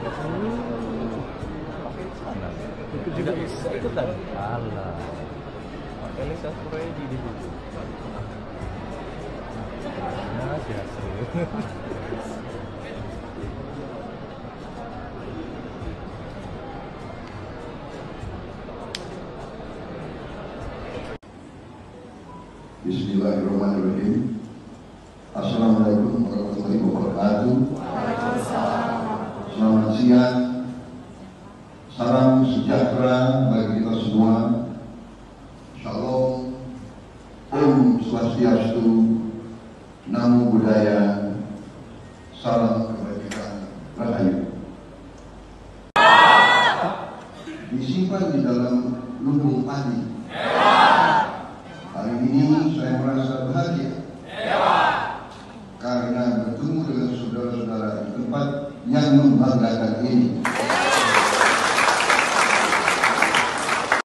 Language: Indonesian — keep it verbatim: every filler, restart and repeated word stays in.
Pakai sana. Itu juga bisa ikutan. Alah. Pakai Lisa Suredi di situ. Nah, biasa. Bismillahirrahmanirrahim. Assalamualaikum warahmatullahi wabarakatuh. Selamat siang. Salam sejahtera bagi kita semua. Shalom. Om Swastiastu. Namo Buddhaya. Salam kebajikan. Rahayu. Disimpan di dalam lumbung padi. Hari ini saya merasa bahagia karena bertemu dengan saudara-saudara di tempat yang membanggakan ini.